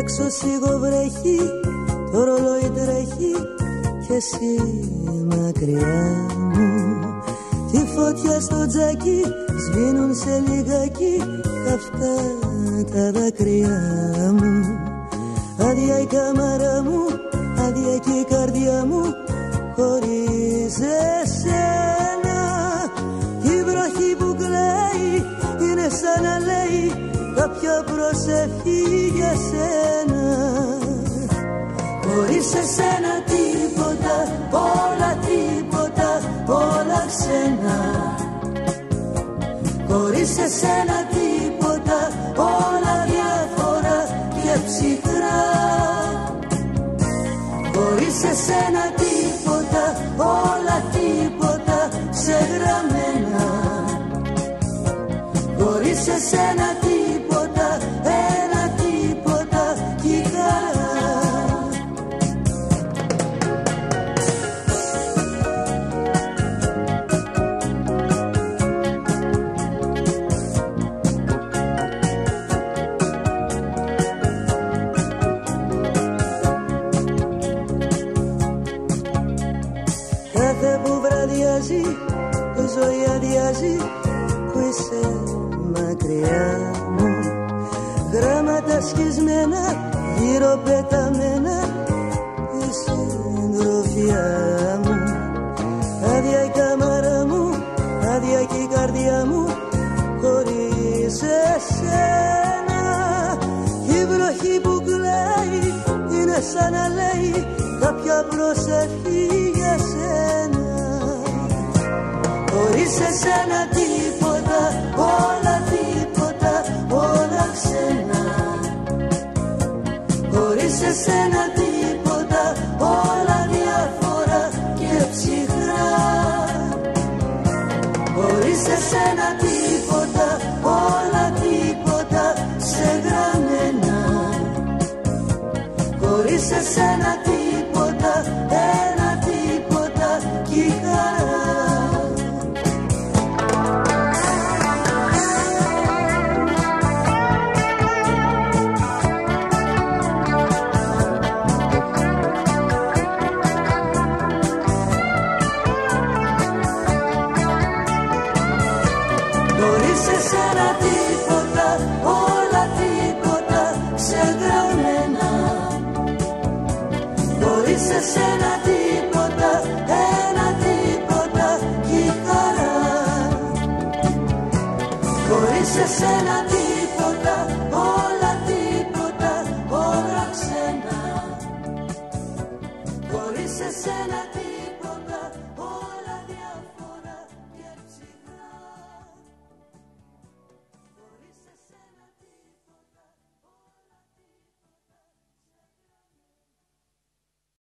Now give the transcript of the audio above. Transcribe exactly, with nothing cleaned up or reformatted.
Έξω σιγοβρέχει, το ρολόι τρέχει κι εσύ μακριά μου. Τη φωτιά στο τζάκι σβήνουν σε λιγάκι καυτά τα δάκρυά μου. Άδεια η κάμαρα μου, άδεια και η καρδιά μου χωρίς εσένα. Η βροχή που κλαίει είναι σαν να λέει κάποια προσευχή για σένα. Χωρίς εσένα τίποτα, όλα τίποτα, όλα ξένα. Χωρίς εσένα τίποτα, όλα διάφορα και ψυχρά. Χωρίς εσένα τίποτα, όλα τίποτα ξεγραμμένα. Χωρίς εσένα τίποτα, ένα τίποτα κι η χαρά. Κάθε που βραδιάζει, η ζωή αδειάζει που είσαι μακριά μου. Γράμματα σκισμένα, γύρω πεταμένα η συντροφιά μου. Άδεια η κάμαρα μου, άδεια και η καρδιά μου χωρίς εσένα. Η βροχή που κλαίει είναι σαν να λέει κάποια προσευχή για σένα. Χωρίς εσένα τίποτα, όλα τίποτα, όλα ξένα. Χωρίς εσένα τίποτα, όλα διάφορα και ψυχρά. Χωρίς εσένα τίποτα, όλα τίποτα ξεγραμμένα. Χωρίς εσένα τίποτα, ένα τίποτα κι η χαρά. Χωρίς εσένα τίποτα, όλα τίποτα ξεγραμμένα. Χωρίς εσένα τίποτα, ένα τίποτα κι η χαρά. Χωρίς εσένα τίποτα.